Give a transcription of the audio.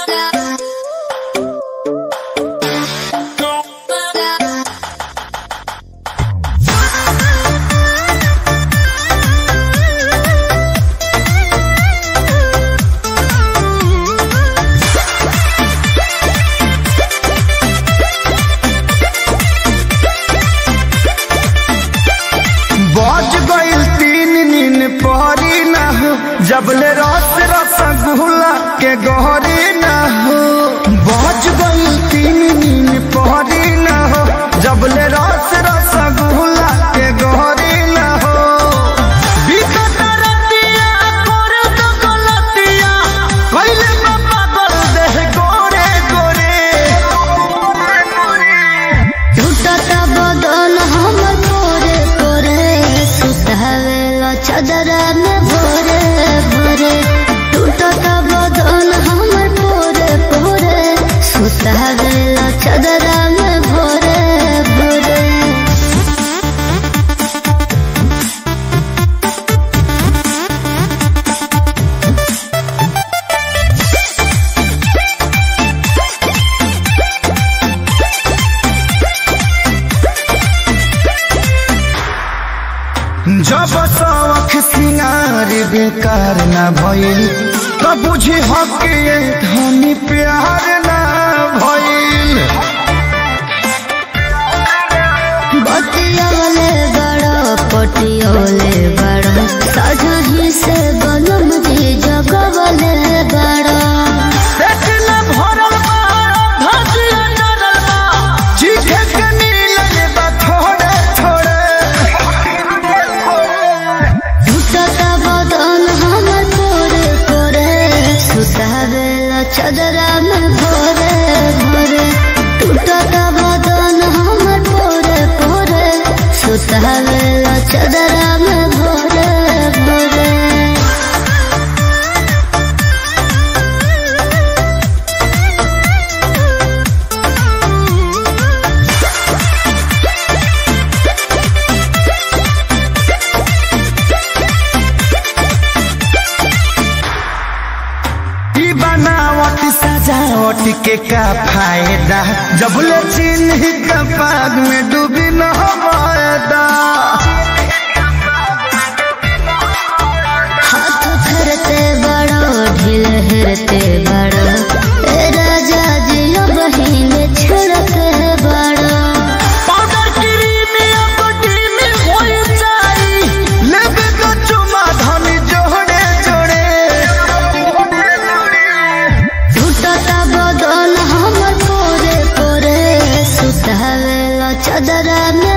जबले रस रसगुल्ला के गहरी न हो, बच गई 3 दिन पहरी न हो। जबले रस रसगुल्ला के गहरी न हो, बिकट रतिया कर दो गलतिया, पहले पागल देह गोरे गोरे। टूटत बदन हमर कोरे कोरे, सुतावेला चदरा में भोरे भोरे। टूटत बदन हमर पोरे पोरे, सुतावेला चदरा में भोरे भोरे। जब शौख सिंगार बेकार न भइल, तब बुझी हक धनी प्यार न भइल। बतियोले बड़ा पटियोले बड़ा, साझी से बनम जी जगवले बड़ा। पेट न भरल बा, धजिया डरल बा, चीखे के मिलल बा थोड़े थोड़े। टूटत बदन हमर पोरे पोरे, सुतावेला चदरा में भोरे भोरे। टूटत बदन हमर पोरे पोरे, सुतावेला चदरा में भोरे भोरे। बनावट सजावट के का फायदा, जबले चिन्ह के पाग में डूबी न वायदा। हाथ फेरते बड़ो ढील हेरते बड़ो, ए राजा जी बहिन छेड़ते बड़ो। पाउडर क्रीम अपटी में होई जाई, लेबे तो चुमा धनी जोड़े जोड़े। टूटत बदन हमर पोरे पोरे, सुतावेला चदरा में